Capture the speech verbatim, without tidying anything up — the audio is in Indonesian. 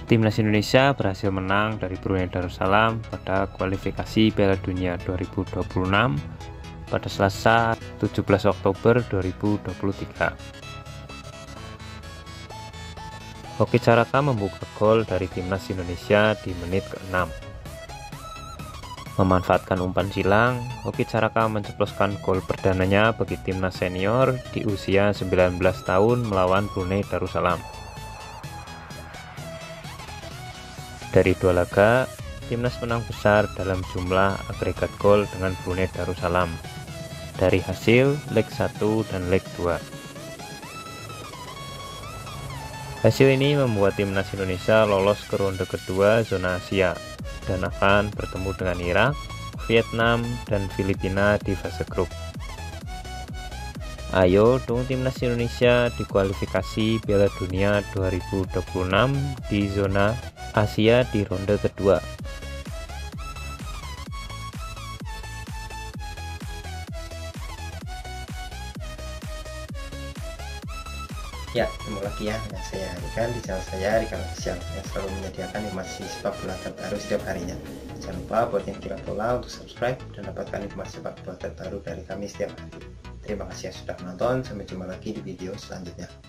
Timnas Indonesia berhasil menang dari Brunei Darussalam pada kualifikasi Piala Dunia dua ribu dua puluh enam pada Selasa tujuh belas Oktober dua ribu dua puluh tiga. Hoki Caraka membuka gol dari Timnas Indonesia di menit keenam. Memanfaatkan umpan silang, Hoki Caraka menceploskan gol perdananya bagi Timnas senior di usia sembilan belas tahun melawan Brunei Darussalam. Dari dua laga, Timnas menang besar dalam jumlah agregat gol dengan Brunei Darussalam dari hasil leg satu dan leg dua. Hasil ini membuat Timnas Indonesia lolos ke ronde kedua zona Asia dan akan bertemu dengan Irak, Vietnam, dan Filipina di fase grup. Ayo dukung Timnas Indonesia di kualifikasi Piala Dunia dua ribu dua puluh enam di zona Asia di ronde kedua. Ya, ketemu lagi ya dengan saya Rikan di channel saya Rikan Official yang selalu menyediakan informasi sepak bola terbaru setiap harinya. Jangan lupa buat yang tidak follow untuk subscribe dan dapatkan informasi sepak bola terbaru dari kami setiap hari. Terima kasih yang sudah menonton, sampai jumpa lagi di video selanjutnya.